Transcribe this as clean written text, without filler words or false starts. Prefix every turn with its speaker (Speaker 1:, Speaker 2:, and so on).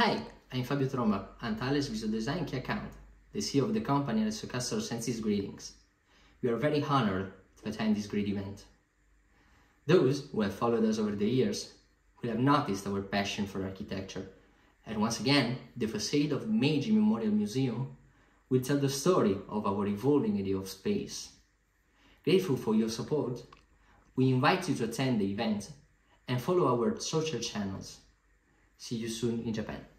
Speaker 1: Hi, I'm 𝕬𝕚𝕚𝕚𝕚, Antaless Visual Design Key Account, the CEO of the company, and Customer sends his greetings. We are very honored to attend this great event. Those who have followed us over the years will have noticed our passion for architecture, and once again, the facade of the Meiji Memorial Museum will tell the story of our evolving idea of space. Grateful for your support, we invite you to attend the event and follow our social channels. See you soon in Japan.